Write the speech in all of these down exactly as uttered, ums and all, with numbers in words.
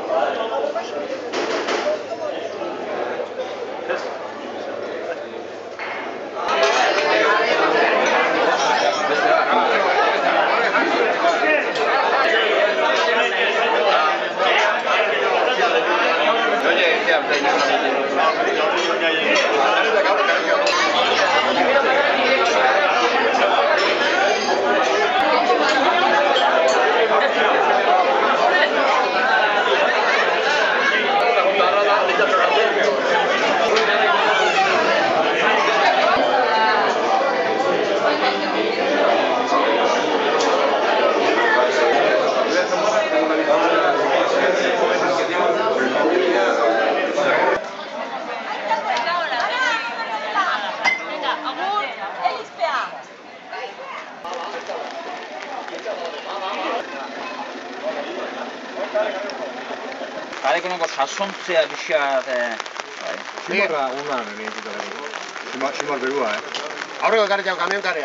Garaikoeneko sasontzea pixkat... Ximorra undan egin zituen. Ximor berua, eh? Aurreko ekarretxau kamionkarea.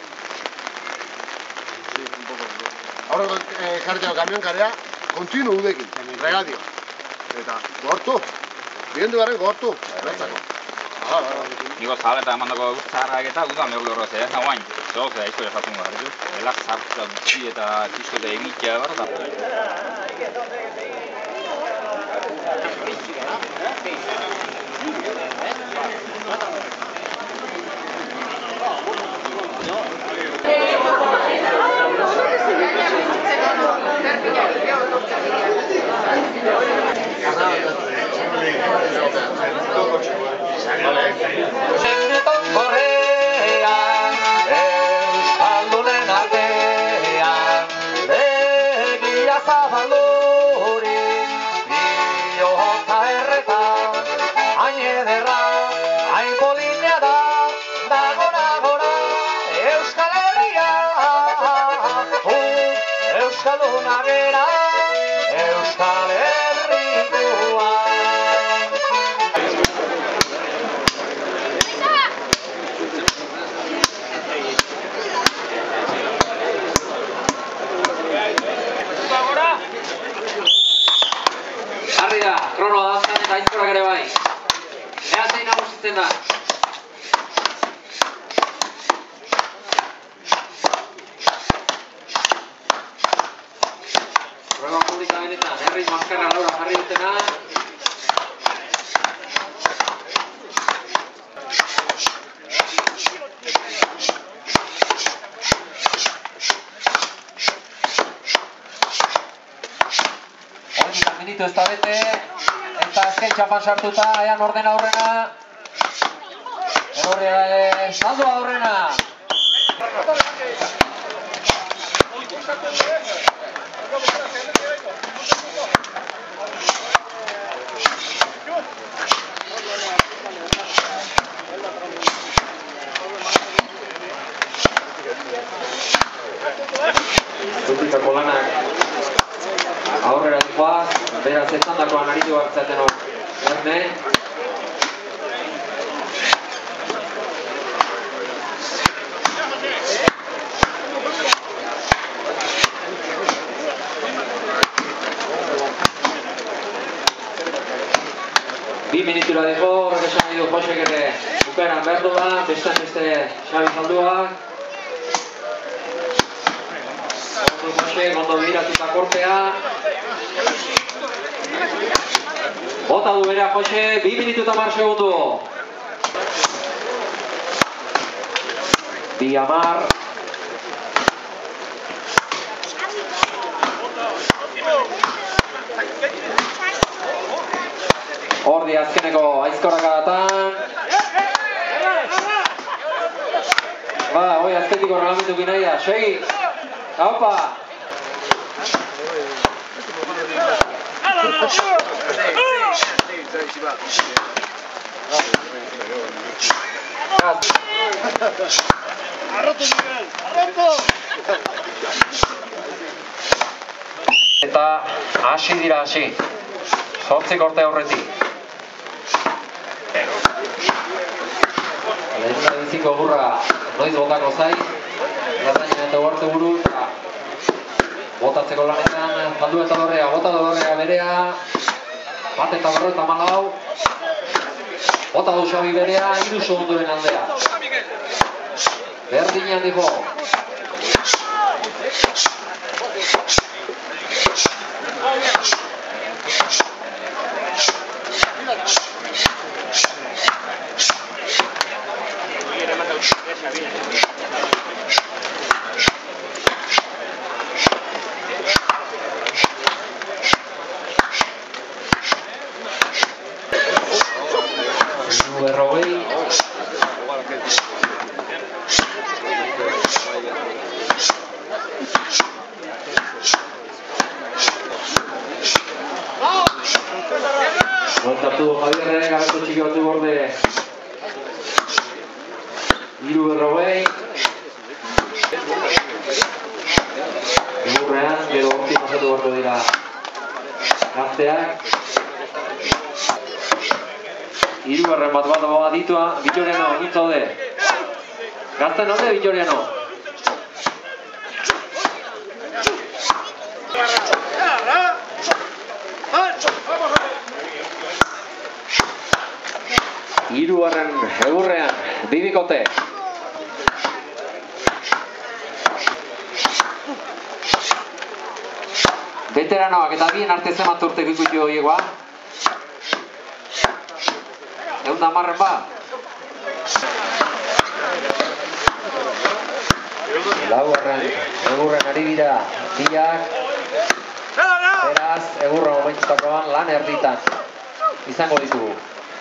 Aurreko ekarretxau kamionkarea, kontinu udekin, regadio. Eta, gortu. Biendu garen gortu, bertzako. Niko zabeta emandako guztarrak eta gutan behar lorroz, ez nagoain. Zoz, da, izko jatzen gara, ez? Elak zartza dutxi eta txiskote egitea gara. Krono dantzan eta aizkorak ere bai. Ea zein nagusitzen da. Prueba publika benetan, herriz maskarra laura jarri dutena. Horretan minitu ez da bete. Eta azken txapan sartuta, aian orden aurrena. Erorria saldua aurrena. Zutikako lanak aurrera dihoaz, beraz etzandakoan aritu hartzaten hor. Erne. Bi minutura dijo, horrek esan nahi du Josek ere bukaeran behar du da, beste beste Xabi Zalduak. Ondo Josek, ondo begiratuta kortea. Bota du berea Jose, bi minutu eta mar segundu. Bi amar. Hordi azkeneko aizkoraka datan. Ba, hoi azkentiko reglamentu ginaia, segi. Haupa. Eta hasi dira hasi. Zortzi korte aurretik. Lehena biziko gurra noiz botako zai. Latainan eta uarte buru eta Botatzeko lanetan, Zaldu eta Dorrea, bota Dorrea berea. Bat eta berrogeita hamalau. Bota du Xabi berea, hiru segundoren aldea. Berdinean dijo. Berrogei. Bueltatu Javierre, gabeko txiki batu borde. Hiru berrogei. Egurrean, gero horti pasatu borde dira gazteak. Hirugarren bat bat bat ditua, Vitoriano, egin zaude. Gazten haude, Vitoriano. Hirugarren egurrean, bibikote. Veteranoak eta bien arte zemat urte bikutu horiek ba. Egun da marren ba. Laugarren, egurren ari dira biak. Beraz, egurra momentutakoan lan erditan izango ditugu.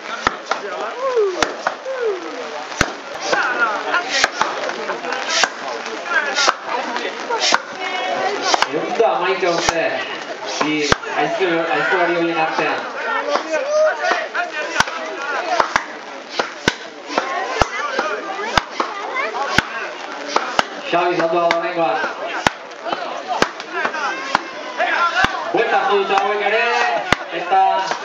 Egun da maika urte bi aizkolari horien artean. Xabi Zaldu adorengoan. Buelta dut hauek ere, eta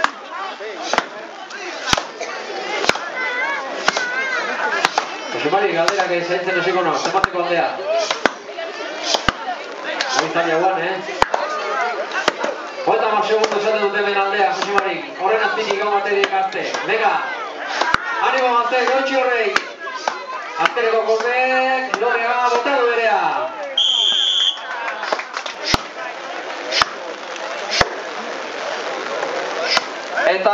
José Mari, galderak zaintzen esiko no, zemateko aldea. Hori zaila guan, eh? Hoeta mar segundo esaten dute ben aldea, José Mari. Horren azpitik gau baterik arte. Venga, animo mazte, gautxi horrei. Aztereko kornek, Dorrea, botadu berea. Eta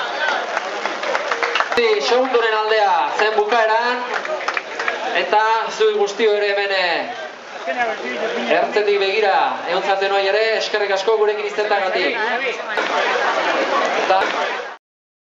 segundoren aldea zen bukaeran. Eta zui guztio ere hemen ertzetik begira egon zaten hori ere, eskerrik asko gurekin iztetagatik. Eta